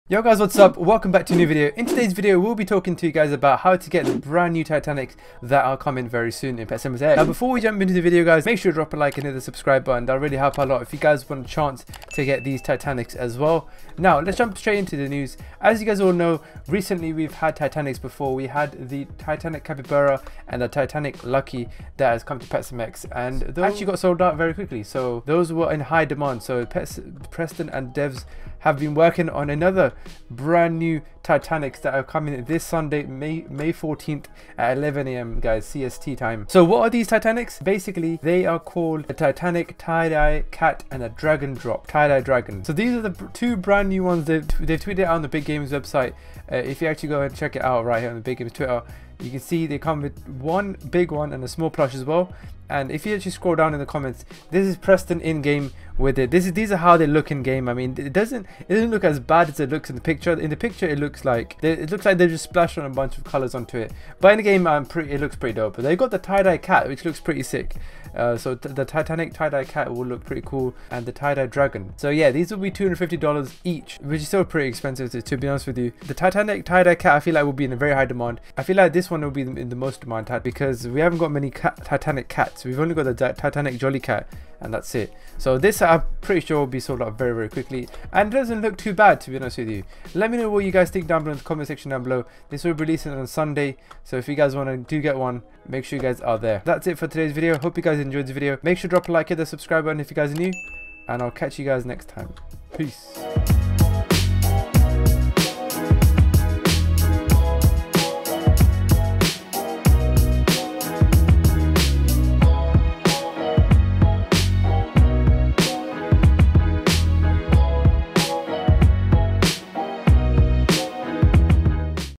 Yo guys, what's up? Welcome back to a new video. In today's video, we'll be talking to you guys about how to get the brand new Titanics that are coming very soon in Pet Simulator. Now before we jump into the video guys, make sure to drop a like and hit the subscribe button. That'll really help a lot if you guys want a chance to get these Titanics as well. Now let's jump straight into the news. As you guys all know, recently we've had Titanics before. We had the Titanic Capybara and the Titanic Lucky that has come to PetSimX, and those actually got sold out very quickly. So those were in high demand. So Preston and devs have been working on another brand new Titanics that are coming this Sunday, May 14th at 11 AM guys, CST time. So what are these Titanics? Basically they are called a Titanic Tie-Dye Cat and a Dragon Drop, Tie-Dye Dragon. So these are the two brand new ones. They've tweeted it out on the Big Games website. If you actually go and check it out right here on the Big Games Twitter, you can see they come with one big one and a small plush as well. And if you actually scroll down in the comments, this is Preston in game with it. These are how they look in game. I mean, it doesn't look as bad as it looks in the picture. In the picture, it looks like they just splashed on a bunch of colors onto it. But in the game, it looks pretty dope. But they got the tie-dye cat, which looks pretty sick. So the Titanic tie-dye cat will look pretty cool, and the tie-dye dragon. So yeah, these will be $250 each, which is still pretty expensive to be honest with you. The Titanic tie-dye cat I feel like will be in a very high demand. I feel like this one will be in the most demand because we haven't got many Titanic cats. We've only got the Titanic Jolly Cat, and that's it. So this I'm pretty sure will be sold out very quickly, and it doesn't look too bad to be honest with you. Let me know what you guys think down below in the comment section down below. This will be releasing on Sunday, so if you guys want to get one, make sure you guys are there. That's it for today's video. Hope you guys enjoyed the video. Make sure to drop a like, hit the subscribe button if you guys are new, and I'll catch you guys next time. Peace.